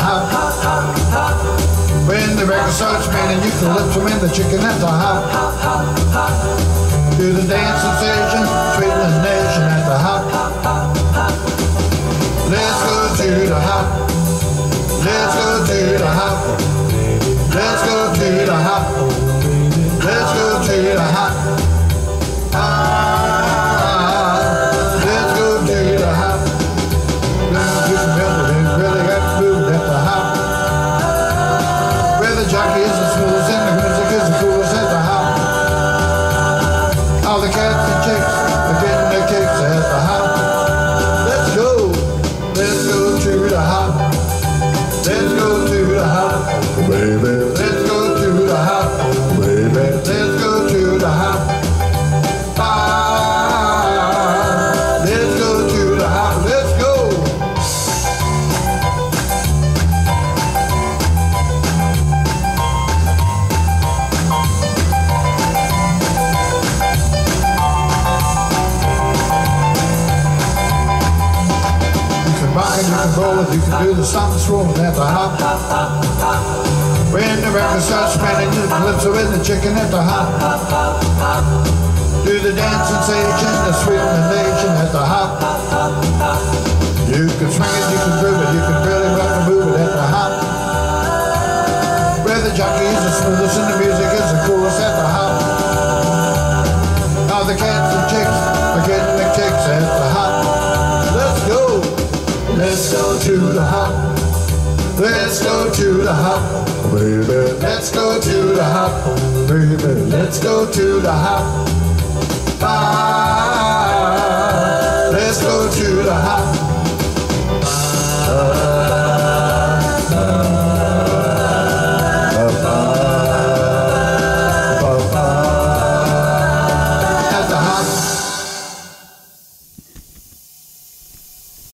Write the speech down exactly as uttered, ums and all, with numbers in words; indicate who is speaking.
Speaker 1: hop. When the record starts, man, and you can lift them in the chicken at the hop. Do the dance sensation, sweeten the nation at the hop. Let's go to the hop. Let's go to the hop. Let's go to the hop. Let's go to the hop. Ah, let's go to the hop. Let's do some building, really got to move at the hop. Where the jockey is the smoothest and the music is the coolest at the hop. All the cats and chicks are getting their kicks at the hop. Let's go, let's go to the hop. Let's go to the hop, baby. Let's go to the hop, baby. Let's go to the hop. Ah, let's go to the hop. Let's go. You can rock it, you can roll it, you can do the something swollen at the hop. When the record starts spinning, you can lips with the chicken at the hop. Do the dance sensation, the sweeten the nation at the hop. You can swing it, you can groove it, you can really rock and move it at the hop. Where the jockey is the smoothest and the music is the coolest at the hop. All the cats and chicks are getting the kicks at the hop. Let's go, let's go to the hop. Let's go to the hop, baby. Let's go to the hop, baby. Let's go to the hop. Ah, let's go to the hop.